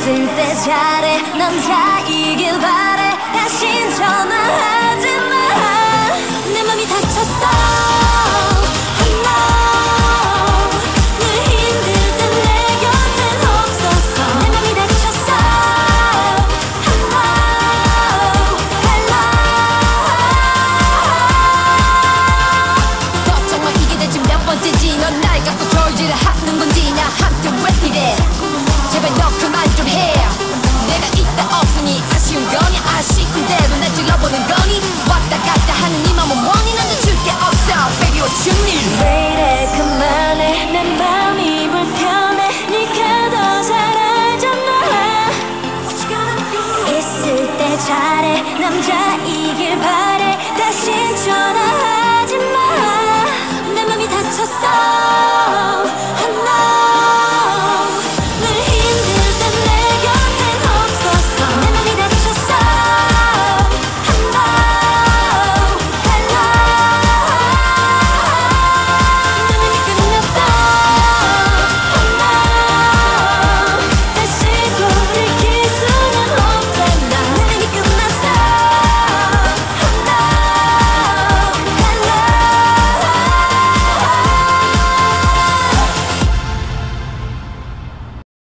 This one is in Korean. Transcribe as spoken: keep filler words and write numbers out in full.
있을 때 잘해 남자이길 바래 다신 전화하지마 내 맘이 다쳤어 넌 날 갖고 졸지를 하는 건지 나 한테 왜 이래 제발 너 그만 좀 해 내가 있다 없으니 아쉬운 거니 아쉬운 대로 날 찔러보는 거니 왔다 갔다 하는 네 맘은 뭐니 난 줄 게 없어 Baby what you need 왜 이래 그만해 내 맘이 불편해 네가 더 잘 알잖아 있을 때 잘해 남자이길 바래 다신 전화